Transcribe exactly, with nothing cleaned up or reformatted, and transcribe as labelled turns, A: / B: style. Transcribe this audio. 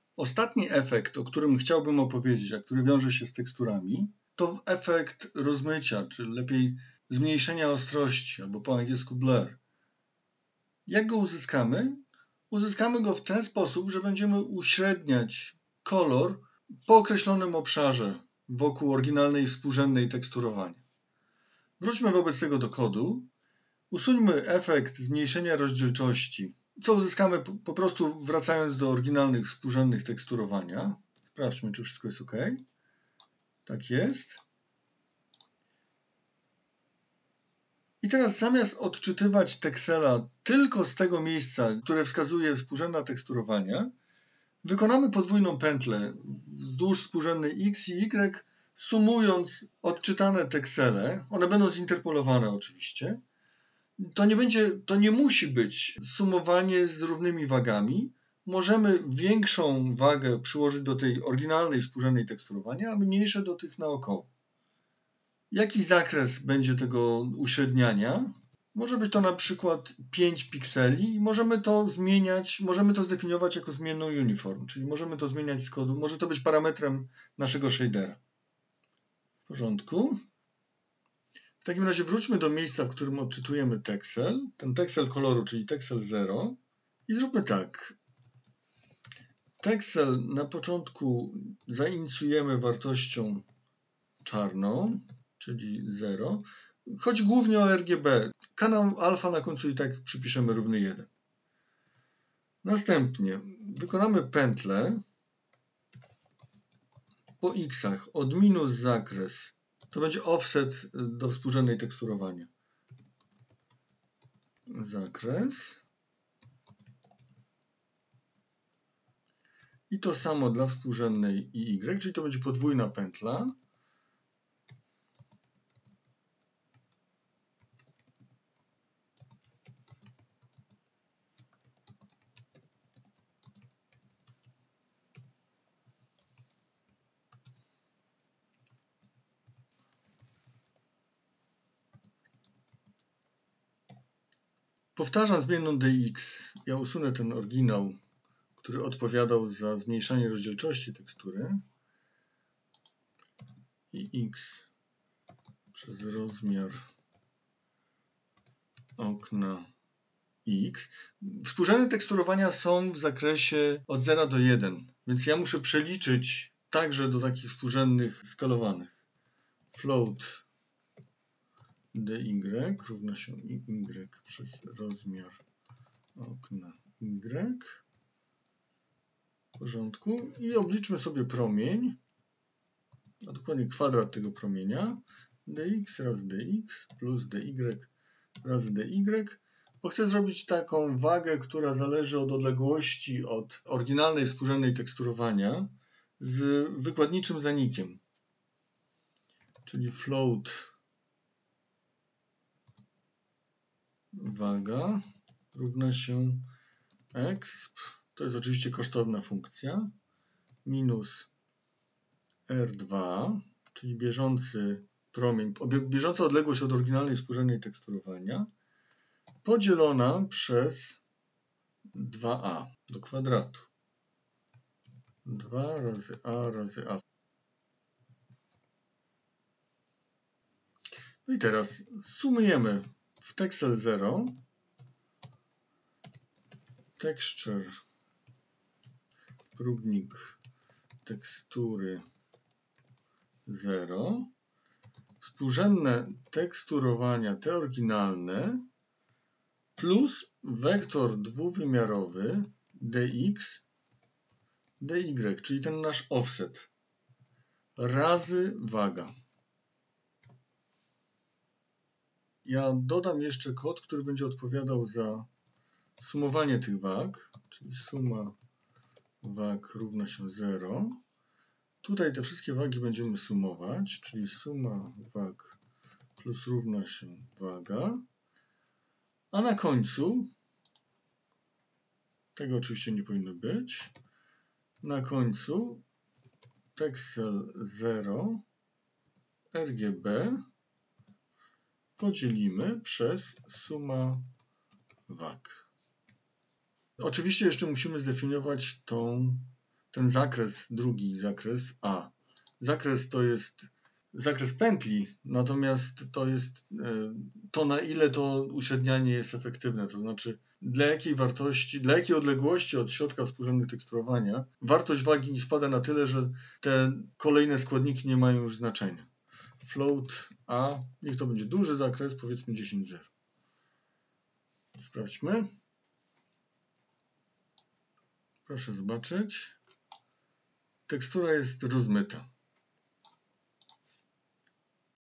A: Ostatni efekt, o którym chciałbym opowiedzieć, a który wiąże się z teksturami, to efekt rozmycia, czy lepiej zmniejszenia ostrości, albo po angielsku blur. Jak go uzyskamy? Uzyskamy go w ten sposób, że będziemy uśredniać kolor po określonym obszarze wokół oryginalnej współrzędnej teksturowania. Wróćmy wobec tego do kodu. Usuńmy efekt zmniejszenia rozdzielczości, co uzyskamy po prostu wracając do oryginalnych współrzędnych teksturowania. Sprawdźmy, czy wszystko jest OK. Tak jest. I teraz zamiast odczytywać teksela tylko z tego miejsca, które wskazuje współrzędna teksturowania, wykonamy podwójną pętlę wzdłuż współrzędnej X i Y, sumując odczytane teksele. One będą zinterpolowane oczywiście. To nie będzie, to nie musi być sumowanie z równymi wagami. Możemy większą wagę przyłożyć do tej oryginalnej współrzędnej teksturowania, a mniejsze do tych naokoło. Jaki zakres będzie tego uśredniania? Może być to na przykład pięć pikseli i możemy to zmieniać, możemy to zdefiniować jako zmienną uniform, czyli możemy to zmieniać z kodu, może to być parametrem naszego shadera. W porządku. W takim razie wróćmy do miejsca, w którym odczytujemy teksel, ten teksel koloru, czyli teksel zero i zróbmy tak. Teksel na początku zainicjujemy wartością czarną, czyli zero. Chodzi głównie o R G B. Kanał alfa na końcu i tak przypiszemy równy jeden. Następnie wykonamy pętlę po x'ach od minus zakres. To będzie offset do współrzędnej teksturowania. Zakres. I to samo dla współrzędnej i Y, czyli to będzie podwójna pętla. Powtarzam zmienną dx. Ja usunę ten oryginał, który odpowiadał za zmniejszanie rozdzielczości tekstury. I x przez rozmiar okna x. Współrzędne teksturowania są w zakresie od zera do jeden, więc ja muszę przeliczyć także do takich współrzędnych skalowanych. Float dy równa się y przez rozmiar okna y. W porządku. I obliczmy sobie promień, a dokładnie kwadrat tego promienia. Dx razy dx plus dy razy dy, bo chcę zrobić taką wagę, która zależy od odległości od oryginalnej współrzędnej teksturowania z wykładniczym zanikiem. Czyli float waga równa się exp, to jest oczywiście kosztowna funkcja, minus R dwa, czyli bieżący promień, bieżąca odległość od oryginalnej współrzędnej teksturowania, podzielona przez dwa a do kwadratu. dwa razy a razy a. No i teraz sumujemy w teksel zero texture próbnik tekstury zero, współrzędne teksturowania te oryginalne plus wektor dwuwymiarowy dx dy, czyli ten nasz offset razy waga. Ja dodam jeszcze kod, który będzie odpowiadał za sumowanie tych wag, czyli suma wag równa się zero. Tutaj te wszystkie wagi będziemy sumować, czyli suma wag plus równa się waga. A na końcu, tego oczywiście nie powinno być, na końcu teksel zero R G B podzielimy przez suma wag. Oczywiście jeszcze musimy zdefiniować tą ten zakres, drugi zakres A. Zakres to jest zakres pętli, natomiast to jest to, na ile to uśrednianie jest efektywne, to znaczy dla jakiej wartości, dla jakiej odległości od środka współrzędnych teksturowania wartość wagi nie spada na tyle, że te kolejne składniki nie mają już znaczenia. Float A, niech to będzie duży zakres, powiedzmy dziesięć zero. Sprawdźmy. Proszę zobaczyć. Tekstura jest rozmyta.